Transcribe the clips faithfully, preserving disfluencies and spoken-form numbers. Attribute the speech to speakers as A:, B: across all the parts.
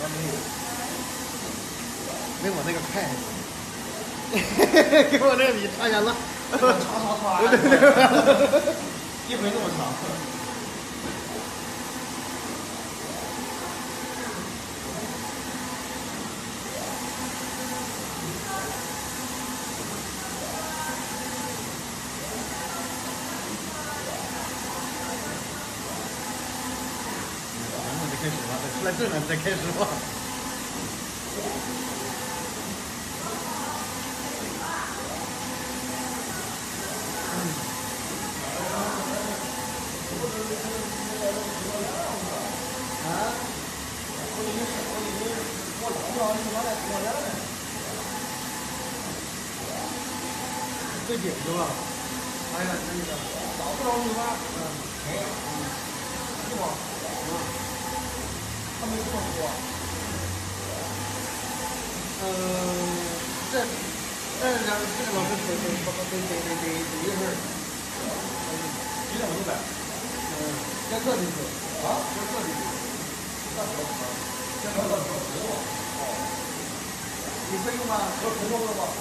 A: 没我那个快。跟我那个比差远了。
B: 唰唰唰，一回那么长。
A: 开始了，出来正面再开始吧。啊？最顶是吧？哎呀，那个找不着你吗？嗯，没有，是吗？嗯。他们这么说，嗯，这，这两这个老师得得得得得得得一个事儿，几点钟来？嗯，先测进去啊，先测进去，那什么什么，先测到什么程度？哦，你会用吗？我重装了吧？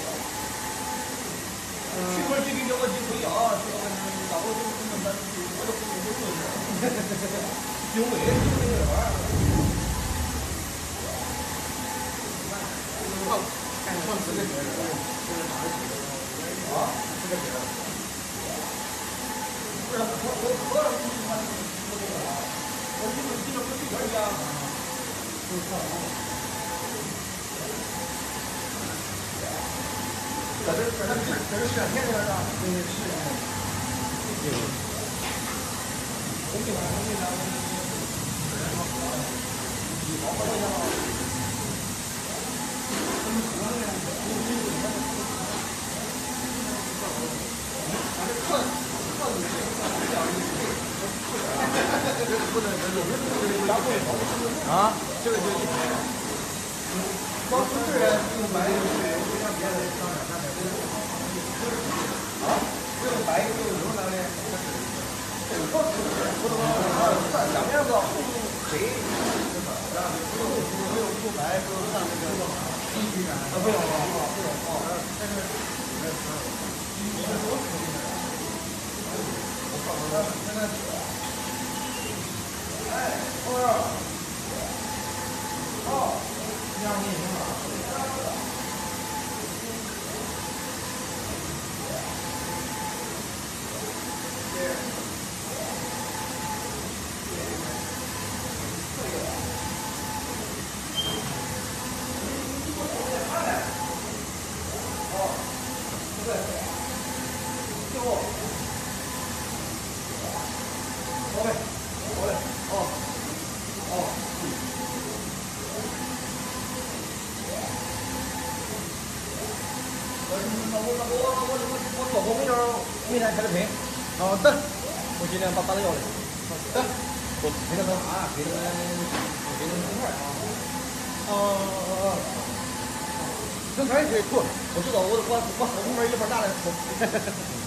A: 去块这个叫我几回啊？这个哪个这个这么难，我都不不用是，经纬经纬这玩意儿。看放这个节，就是哪个节啊？这个节，不然我我我要是不喜欢这个这个啊，我就是记得跟这个一样啊，就是看啊。搁这搁这搁这闪电在这儿，对对是。对。红米蓝，红米蓝，你毛毛一样。啊，这个就是高出质量用白油水，就像别的商场上面啊，用白用油啥的，高出质量，不能两面子互用谁？不用不用不白，不用上那个低级感，啊不用啊不用啊，但是你是多可以的，我告诉他现在。哎，后边儿，哦，这样你也行了。哦，对，最后 ，OK， OK， 哦，哦，嗯。我我我我我我做工明儿明天开始配。好的，我今天把单子要来。好的，我给他们啊，给他们给他们整块啊。哦哦哦。整块可以吐，我知道，我我我后面一会儿拿来吐。